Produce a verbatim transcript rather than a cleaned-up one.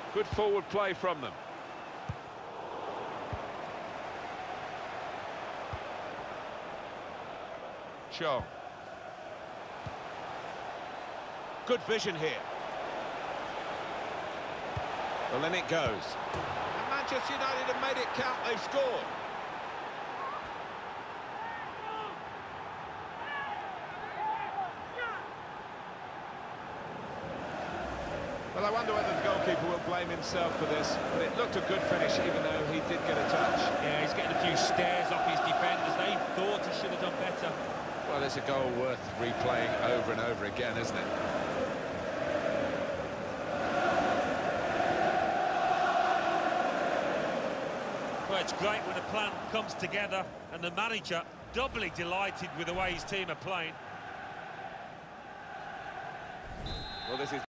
Good forward play from them. Chong. Good vision here. Well, then it goes. And Manchester United have made it count. They've scored. Well, I wonder whether the goalkeeper will blame himself for this, but it looked a good finish, even though he did get a touch. Yeah, he's getting a few stares off his defenders. They thought he should have done better. Well, it's a goal worth replaying over and over again, isn't it? Well, it's great when a plan comes together, and the manager doubly delighted with the way his team are playing. Well, this is